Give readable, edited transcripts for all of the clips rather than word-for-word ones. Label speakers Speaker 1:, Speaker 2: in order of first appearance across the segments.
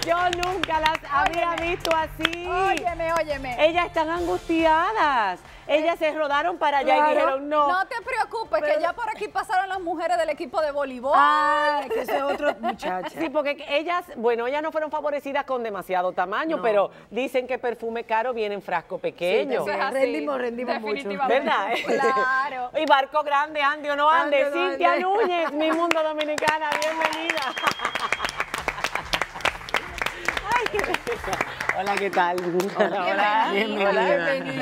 Speaker 1: Yo nunca las había visto así.
Speaker 2: Óyeme.
Speaker 1: Ellas están angustiadas. Ellas se rodaron para allá y dijeron no.
Speaker 2: No te preocupes, que ya por aquí pasaron las mujeres del equipo de voleibol.
Speaker 3: Ay, que ese es otro muchacho.
Speaker 1: Sí, porque ellas, bueno, ellas no fueron favorecidas con demasiado tamaño,
Speaker 3: No.
Speaker 1: pero dicen que perfume caro viene en frasco pequeño.
Speaker 2: eso es así.
Speaker 3: Rendimos mucho.
Speaker 2: Definitivamente.
Speaker 1: ¿Verdad?
Speaker 2: Claro.
Speaker 1: Y barco grande, ande o no ande.
Speaker 3: Ande o no
Speaker 1: Cintia
Speaker 3: ande.
Speaker 1: Núñez, Mi Mundo Dominicana, bienvenida. Ay, qué bella. Hola, ¿qué tal?
Speaker 2: Hola. Bienvenida,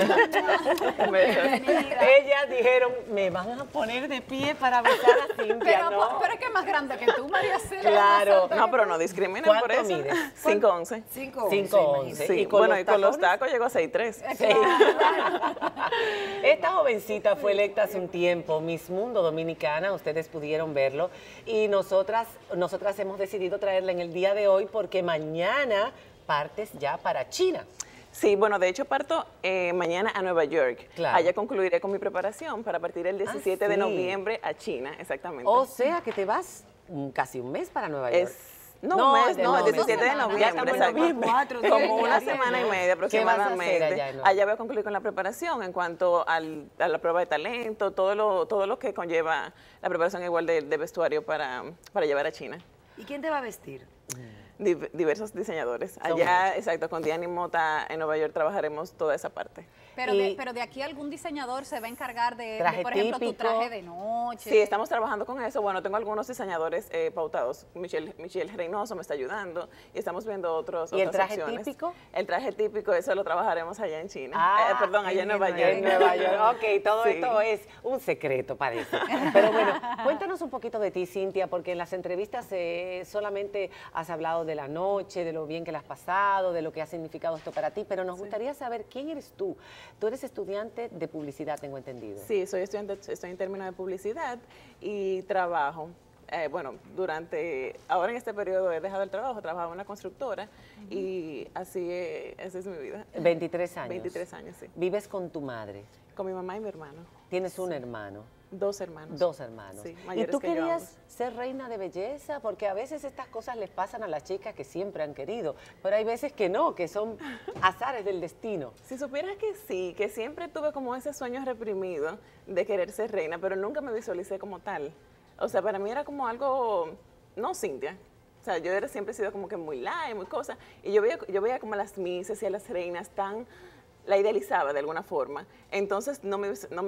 Speaker 1: Ellas dijeron, me van a poner de pie para besar a Cintia, ¿no?
Speaker 2: Pero es que es más grande que tú, María Celia.
Speaker 1: Claro.
Speaker 4: No, pero no discriminen por
Speaker 1: ¿Cuánto
Speaker 4: eso.
Speaker 1: mides?
Speaker 4: 5'11".
Speaker 1: 5'11".
Speaker 4: Sí,
Speaker 1: ¿Y con
Speaker 4: bueno,
Speaker 1: los
Speaker 4: y con los
Speaker 1: tacones?
Speaker 4: tacos llegó a 6'3".
Speaker 1: Sí. Esta jovencita fue electa hace un tiempo Miss Mundo Dominicana, ustedes pudieron verlo, y nosotras hemos decidido traerla en el día de hoy porque mañana partes ya para China.
Speaker 4: Sí, bueno, de hecho parto mañana a Nueva York.
Speaker 1: Claro.
Speaker 4: Allá concluiré con mi preparación para partir el 17 de
Speaker 1: sí.
Speaker 4: noviembre a China, exactamente.
Speaker 1: O sea que te vas casi un mes para Nueva York.
Speaker 4: El 17 de
Speaker 1: Ya
Speaker 4: noviembre,
Speaker 1: estamos en
Speaker 4: exacto.
Speaker 1: noviembre.
Speaker 4: Como una
Speaker 1: Bien.
Speaker 4: semana y media
Speaker 1: ¿Qué vas a
Speaker 4: aproximadamente.
Speaker 1: hacer allá en Nueva
Speaker 4: Allá voy a concluir con la preparación en cuanto a la prueba de talento, todo lo que conlleva la preparación igual de vestuario para llevar a China.
Speaker 3: ¿Y quién te va a vestir?
Speaker 4: Diversos diseñadores.
Speaker 1: Son
Speaker 4: Allá,
Speaker 1: muchos.
Speaker 4: exacto, con Diani Mota en Nueva York trabajaremos toda esa parte.
Speaker 2: Pero
Speaker 1: Y-
Speaker 2: de aquí algún diseñador se va a encargar de
Speaker 1: Traje
Speaker 2: por ejemplo, tu
Speaker 1: típico.
Speaker 2: traje de noche.
Speaker 4: Sí, estamos trabajando con eso. Bueno, tengo algunos diseñadores pautados. Michelle Reynoso me está ayudando y estamos viendo otras
Speaker 1: ¿Y el traje
Speaker 4: opciones.
Speaker 1: típico?
Speaker 4: El traje típico, eso lo trabajaremos allá en China.
Speaker 1: Ah,
Speaker 4: Allá en Nueva York.
Speaker 1: En Nueva York. Ok, todo
Speaker 4: Sí.
Speaker 1: esto es un secreto, parece. Pero bueno, cuéntanos un poquito de ti, Cintia, porque en las entrevistas solamente has hablado de la noche, de lo bien que la has pasado, de lo que ha significado esto para ti, pero nos gustaría saber quién eres tú. Tú eres estudiante de publicidad, tengo entendido.
Speaker 4: Sí, soy estudiante, estoy en términos de publicidad y trabajo. Ahora en este periodo he dejado el trabajo, trabajaba en una constructora y esa es mi vida.
Speaker 1: 23 años.
Speaker 4: 23 años, sí.
Speaker 1: Vives con tu madre.
Speaker 4: Con mi mamá y mi hermano.
Speaker 1: Tienes un hermano.
Speaker 4: 2 hermanos.
Speaker 1: 2 hermanos.
Speaker 4: Sí,
Speaker 1: ¿Y
Speaker 4: mayores
Speaker 1: tú
Speaker 4: que yo
Speaker 1: querías
Speaker 4: ambos.
Speaker 1: ser reina de belleza? Porque a veces estas cosas les pasan a las chicas que siempre han querido, pero hay veces que no, que son azares del destino.
Speaker 4: Si supieras que sí, que siempre tuve como ese sueño reprimido de querer ser reina, pero nunca me visualicé como tal. O sea, para mí era como algo, no Cintia. O sea, siempre he sido como que muy light, muy cosa. Y yo veía como a las misses y a las reinas la idealizaba de alguna forma. Entonces no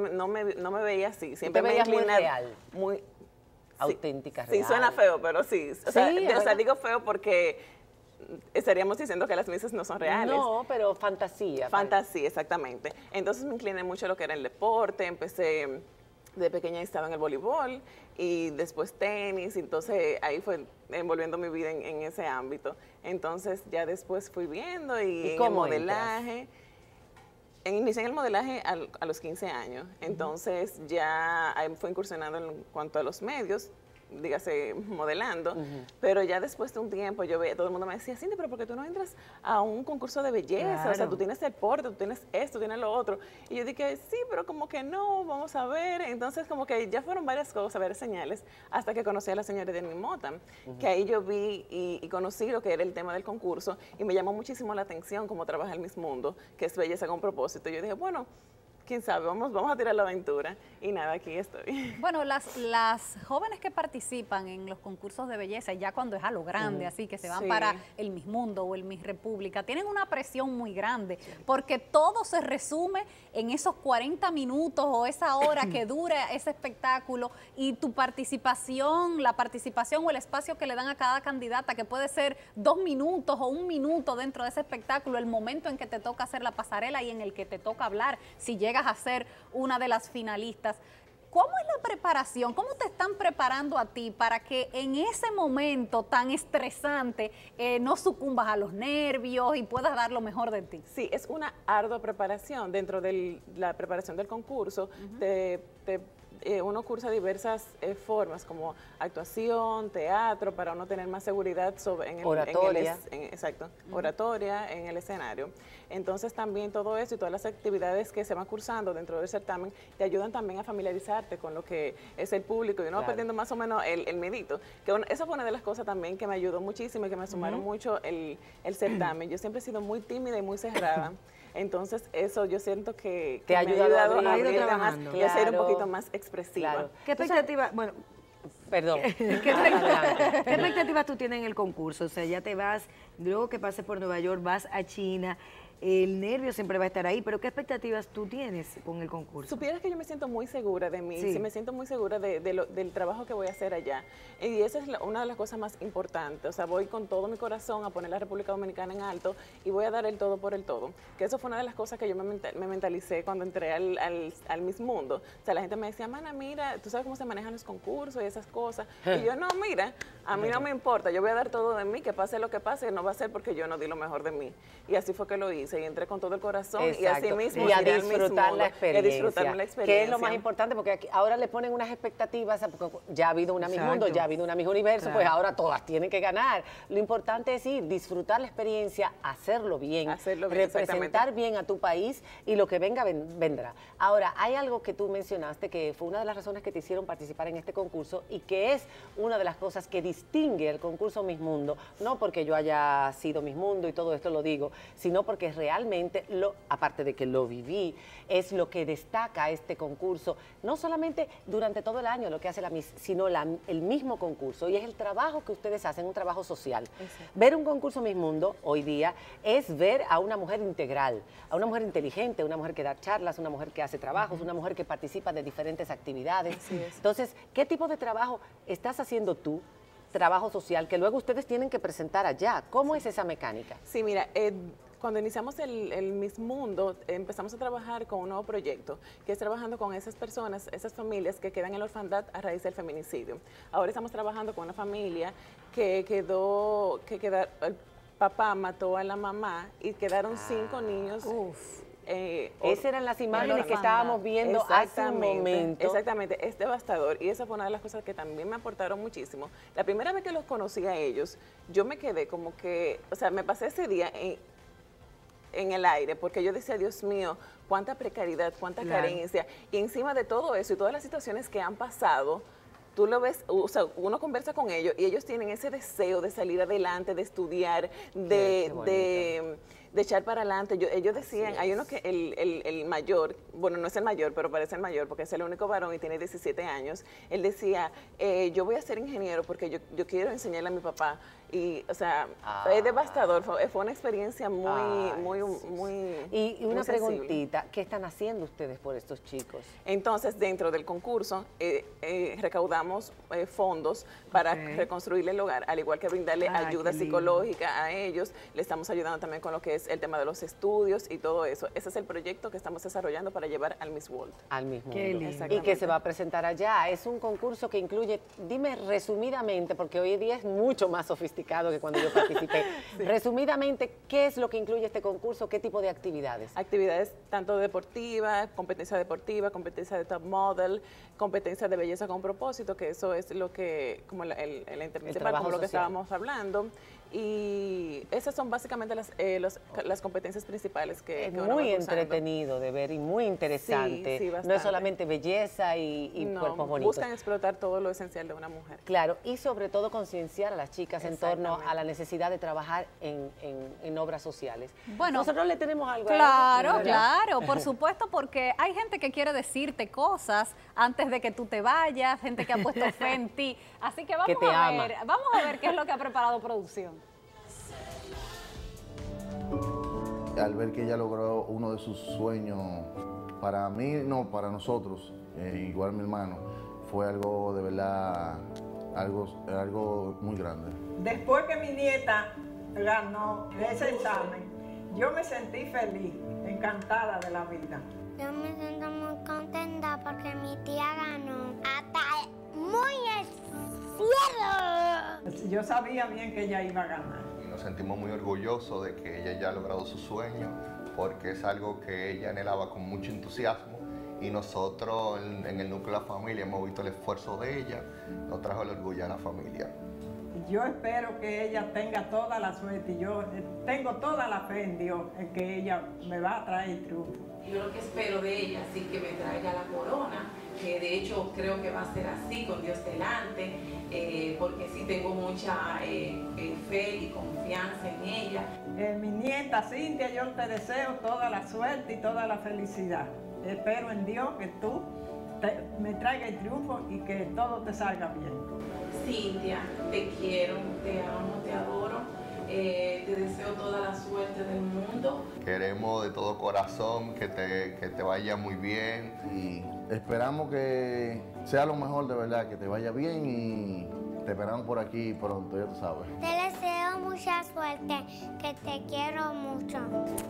Speaker 4: me veía así. Siempre
Speaker 1: te
Speaker 4: me
Speaker 1: veías muy
Speaker 4: inclinaba
Speaker 1: real.
Speaker 4: muy
Speaker 1: Auténtica,
Speaker 4: Sí,
Speaker 1: real.
Speaker 4: suena feo, pero sí. O sea,
Speaker 1: Sí, es verdad.
Speaker 4: digo feo porque estaríamos diciendo que las misses no son reales.
Speaker 1: No, pero fantasía.
Speaker 4: Fantasía, exactamente. Entonces me incliné mucho a lo que era el deporte, empecé de pequeña estaba en el voleibol y después tenis, entonces ahí fue envolviendo mi vida en ese ámbito. Entonces ya después fui viendo y en el
Speaker 1: cómo
Speaker 4: modelaje. Inicié en el modelaje a los 15 años, entonces ya ahí fue incursionando en cuanto a los medios, dígase modelando, pero ya después de un tiempo todo el mundo me decía, Cindy, pero ¿por qué tú no entras a un concurso de belleza? O sea,
Speaker 3: Claro.
Speaker 4: tú tienes el porte, tú tienes esto, tú tienes lo otro. Y yo dije, sí, pero como que no, vamos a ver. Entonces como que ya fueron varias cosas, varias señales, hasta que conocí a la señora Diani Mota, que ahí yo vi y conocí lo que era el tema del concurso y me llamó muchísimo la atención cómo trabaja el Miss Mundo, que es belleza con propósito. Yo dije, bueno, quién sabe, vamos a tirar la aventura. Y nada, aquí estoy.
Speaker 2: Bueno, las jóvenes que participan en los concursos de belleza, ya cuando es a lo grande, así que se van
Speaker 4: Sí.
Speaker 2: para el Miss Mundo o el Miss República, tienen una presión muy grande, porque todo se resume en esos 40 minutos o esa hora que dura ese espectáculo y tu participación, la participación o el espacio que le dan a cada candidata, que puede ser 2 minutos o 1 minuto dentro de ese espectáculo, el momento en que te toca hacer la pasarela y en el que te toca hablar, si llegas a ser una de las finalistas. ¿Cómo es la preparación? ¿Cómo te están preparando a ti para que en ese momento tan estresante no sucumbas a los nervios y puedas dar lo mejor de ti?
Speaker 4: Sí, es una ardua preparación. Dentro de la preparación del concurso, uno cursa diversas formas como actuación, teatro, para uno tener más seguridad sobre
Speaker 1: oratoria.
Speaker 4: Exacto, oratoria en el escenario. Entonces también todo eso y todas las actividades que se van cursando dentro del certamen te ayudan también a familiarizarte con lo que es el público y uno va perdiendo más o menos el medito. Esa fue una de las cosas también que me ayudó muchísimo y que me sumaron mucho el certamen. Yo siempre he sido muy tímida y muy cerrada. Entonces, eso yo siento que
Speaker 1: te ha
Speaker 4: me ha ayudado a
Speaker 3: abrir
Speaker 4: abrirme más
Speaker 3: trabajando.
Speaker 4: y a ser un
Speaker 1: Claro.
Speaker 4: poquito más expresiva.
Speaker 1: Claro.
Speaker 3: ¿Qué expectativa? Bueno,
Speaker 1: Perdón.
Speaker 3: ¿qué expectativas tú tienes en el concurso? O sea, ya te vas, luego que pases por Nueva York, vas a China, el nervio siempre va a estar ahí, pero ¿qué expectativas tú tienes con el concurso?
Speaker 4: Supieras que yo me siento muy segura de mí,
Speaker 3: Sí.
Speaker 4: sí me siento muy segura del trabajo que voy a hacer allá. Y esa es una de las cosas más importantes. O sea, voy con todo mi corazón a poner la República Dominicana en alto y voy a dar el todo por el todo. Que eso fue una de las cosas que yo me mentalicé cuando entré al Miss Mundo. O sea, la gente me decía, mana, mira, tú sabes cómo se manejan los concursos y esas cosas. Y yo, no, mira, a mí no me importa, yo voy a dar todo de mí, que pase lo que pase, no va a ser porque yo no di lo mejor de mí. Y así fue que lo hice y entré con todo el corazón y así mismo
Speaker 1: y a
Speaker 4: llegué al Miss
Speaker 1: disfrutar
Speaker 4: Mundo,
Speaker 1: la experiencia,
Speaker 4: y a disfrutarme la experiencia.
Speaker 1: que es lo más importante, porque ahora le ponen unas expectativas, porque ya ha habido una Miss
Speaker 3: Exacto.
Speaker 1: Mundo, ya ha habido una Miss Universo,
Speaker 3: Claro.
Speaker 1: pues ahora todas tienen que ganar. Lo importante es ir, disfrutar la experiencia, hacerlo bien, representar
Speaker 4: exactamente.
Speaker 1: bien a tu país y lo que venga vendrá. Ahora, hay algo que tú mencionaste que fue una de las razones que te hicieron participar en este concurso y que es una de las cosas que distingue el concurso Miss Mundo, no porque yo haya sido Miss Mundo y todo esto lo digo, sino porque realmente, aparte de que lo viví, es lo que destaca este concurso, no solamente durante todo el año lo que hace la Miss, sino el mismo concurso, y es el trabajo que ustedes hacen, un trabajo social.
Speaker 4: Exacto.
Speaker 1: Ver un concurso Miss Mundo hoy día es ver a una mujer integral, a una mujer inteligente, una mujer que da charlas, una mujer que hace trabajos, una mujer que participa de diferentes actividades.
Speaker 4: Así es.
Speaker 1: Entonces, ¿qué tipo de trabajo estás haciendo tú? Trabajo social que luego ustedes tienen que presentar allá. ¿Cómo es esa mecánica?
Speaker 4: Sí, mira, cuando iniciamos el Miss Mundo, empezamos a trabajar con un nuevo proyecto, que es trabajando con esas personas, esas familias que quedan en la orfandad a raíz del feminicidio. Ahora estamos trabajando con una familia que el papá mató a la mamá y quedaron 5 niños.
Speaker 1: Esas eran las imágenes que
Speaker 2: orfandad.
Speaker 1: estábamos viendo hace un momento.
Speaker 4: Exactamente, es devastador y esa fue una de las cosas que también me aportaron muchísimo. La primera vez que los conocí a ellos, yo me quedé como que, o sea, me pasé ese día en el aire, porque yo decía, Dios mío, cuánta precariedad, cuánta carencia, y encima de todo eso y todas las situaciones que han pasado, tú lo ves, o sea, uno conversa con ellos y ellos tienen ese deseo de salir adelante, de estudiar, de echar para adelante. Ellos decían, hay uno que el mayor, bueno, no es el mayor, pero parece el mayor porque es el único varón y tiene 17 años, él decía, yo voy a ser ingeniero porque yo quiero enseñarle a mi papá. Y, o sea, es devastador, fue una experiencia muy
Speaker 1: Y una
Speaker 4: muy sensible.
Speaker 1: preguntita, ¿qué están haciendo ustedes por estos chicos?
Speaker 4: Entonces, dentro del concurso, recaudamos fondos para reconstruirle el hogar, al igual que brindarle ayuda
Speaker 3: qué lindo.
Speaker 4: psicológica a ellos. Le estamos ayudando también con lo que es el tema de los estudios y todo eso. Ese es el proyecto que estamos desarrollando para llevar al Miss World.
Speaker 1: Al mismo
Speaker 3: Qué
Speaker 1: mundo.
Speaker 3: lindo.
Speaker 1: Y que se va a presentar allá. Es un concurso que incluye, dime resumidamente, porque hoy día es mucho más sofisticado que cuando yo participé. Resumidamente, ¿qué es lo que incluye este concurso? ¿Qué tipo de actividades?
Speaker 4: Actividades tanto deportivas, competencia de top model, competencia de belleza con propósito, que eso es lo que, como el principal,
Speaker 1: trabajo
Speaker 4: como lo que
Speaker 1: social.
Speaker 4: estábamos hablando. Y esas son básicamente las competencias principales que
Speaker 1: Es
Speaker 4: uno va
Speaker 1: muy
Speaker 4: cursando.
Speaker 1: entretenido de ver y muy interesante.
Speaker 4: Sí,
Speaker 1: no
Speaker 4: bastante.
Speaker 1: es solamente belleza y
Speaker 4: No,
Speaker 1: cuerpos bonitos.
Speaker 4: buscan explotar todo lo esencial de una mujer.
Speaker 1: Claro, y sobre todo concienciar a las chicas en torno
Speaker 4: Exactamente.
Speaker 1: a la necesidad de trabajar en obras sociales.
Speaker 2: Bueno,
Speaker 1: nosotros le tenemos algo a
Speaker 2: Claro,
Speaker 1: ellos, ¿verdad?
Speaker 2: claro, por supuesto, porque hay gente que quiere decirte cosas antes de que tú te vayas, gente que ha puesto fe en ti. Así que
Speaker 1: Que te ama.
Speaker 2: vamos a ver qué es lo que ha preparado producción.
Speaker 5: Al ver que ella logró uno de sus sueños, para mí, no, para nosotros, igual mi hermano, fue algo de verdad, algo muy grande.
Speaker 6: Después que mi nieta ganó ese examen, yo me sentí feliz, encantada de la vida.
Speaker 7: Yo me siento muy contenta porque mi tía ganó hasta muy el cielo.
Speaker 6: Yo sabía bien que ella iba a ganar.
Speaker 8: Y nos sentimos muy orgullosos de que ella ya ha logrado su sueño, porque es algo que ella anhelaba con mucho entusiasmo y nosotros en el núcleo de la familia hemos visto el esfuerzo de ella, nos trajo el orgullo a la familia.
Speaker 6: Yo espero que ella tenga toda la suerte y yo tengo toda la fe en Dios en que ella me va a traer triunfo.
Speaker 9: Yo lo que espero de ella sí que me traiga la corona, que de hecho creo que va a ser así con Dios delante, porque sí tengo mucha fe y confianza en ella.
Speaker 6: Mi nieta Cintia, yo te deseo toda la suerte y toda la felicidad. Espero en Dios que tú me traiga el triunfo y que todo te salga bien.
Speaker 9: Cintia, te quiero, te amo, te adoro, te deseo toda la suerte del mundo.
Speaker 8: Queremos de todo corazón que te vaya muy bien.
Speaker 5: Y esperamos que sea lo mejor de verdad, que te vaya bien y te esperamos por aquí pronto, ya tú sabes.
Speaker 7: Te deseo mucha suerte, que te quiero mucho.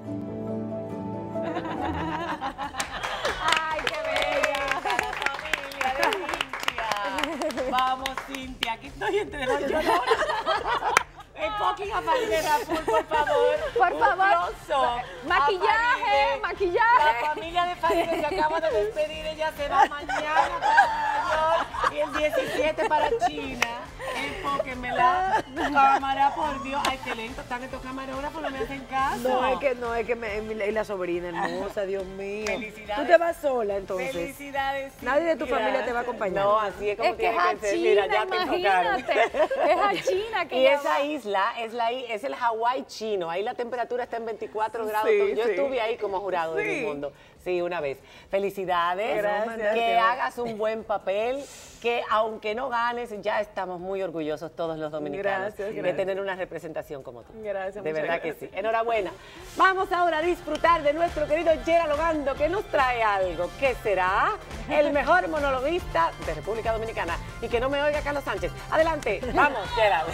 Speaker 1: ¡Ay, qué bella! La familia de Cintia. Vamos, Cintia, aquí estoy entre dos lloronas. Enfoquen a Farideh Raful, por favor.
Speaker 2: Por favor.
Speaker 1: Aplauso
Speaker 2: Maquillaje,
Speaker 1: a
Speaker 2: maquillaje.
Speaker 1: La familia de Farideh se acaba de despedir. Ella se va mañana para Nueva York y el 17 para China. Enfóquenmela. Cámara, por Dios. Ay, qué lento están estos camarógrafos, no me hacen caso.
Speaker 3: No, es que y la sobrina hermosa, Dios mío.
Speaker 1: Felicidades.
Speaker 3: Tú te vas sola, entonces.
Speaker 1: Felicidades.
Speaker 3: Nadie de tu
Speaker 1: Cintia.
Speaker 3: familia te va a acompañar.
Speaker 1: No, así es como
Speaker 2: Es que es
Speaker 1: tiene
Speaker 2: a
Speaker 1: que ser. Mira,
Speaker 2: China,
Speaker 1: ya te enfocaron.
Speaker 2: imagínate. Es a China que
Speaker 1: Y
Speaker 2: ella
Speaker 1: esa
Speaker 2: va.
Speaker 1: isla es el Hawái chino. Ahí la temperatura está en 24 grados.
Speaker 4: Sí,
Speaker 1: Yo
Speaker 4: sí.
Speaker 1: estuve ahí como jurado de
Speaker 4: Sí.
Speaker 1: Mi Mundo. Sí, una vez. Felicidades.
Speaker 4: Gracias.
Speaker 1: Que hagas un buen papel. Que aunque no ganes, ya estamos muy orgullosos todos los dominicanos
Speaker 4: Gracias,
Speaker 1: de
Speaker 4: gracias.
Speaker 1: tener una representación como tú.
Speaker 4: Gracias,
Speaker 1: De
Speaker 4: muchas
Speaker 1: verdad que
Speaker 4: gracias.
Speaker 1: sí. Enhorabuena. Vamos ahora a disfrutar de nuestro querido Gerald Ogando, que nos trae algo que será el mejor monologuista de República Dominicana. Y que no me oiga Carlos Sánchez. Adelante. Vamos, Gerald.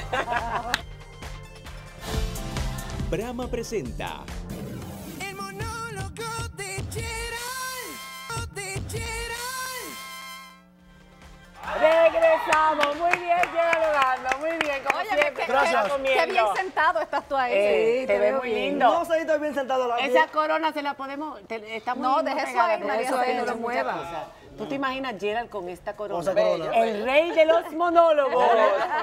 Speaker 10: Brahma presenta
Speaker 11: El monólogo de Gerald,
Speaker 1: Regresamos. Muy bien, Gerald Ogando. Muy bien, como
Speaker 2: Oye,
Speaker 1: siempre.
Speaker 3: Gracias.
Speaker 1: Comiendo.
Speaker 2: Qué bien sentado estás tú ahí.
Speaker 1: Sí, te ves
Speaker 3: veo
Speaker 1: muy
Speaker 3: bien.
Speaker 1: lindo.
Speaker 3: No sé si estoy bien sentado.
Speaker 1: Esa corona se la podemos... está muy
Speaker 2: No,
Speaker 1: muy
Speaker 2: deja eso
Speaker 1: pegada,
Speaker 2: ahí,
Speaker 1: pero
Speaker 2: María
Speaker 1: eso
Speaker 2: Cela.
Speaker 1: ahí
Speaker 3: No lo
Speaker 1: muchas
Speaker 3: mueva.
Speaker 1: cosas. ¿Tú te imaginas Gerald con esta corona?
Speaker 3: Con esa corona.
Speaker 1: El rey de los monólogos.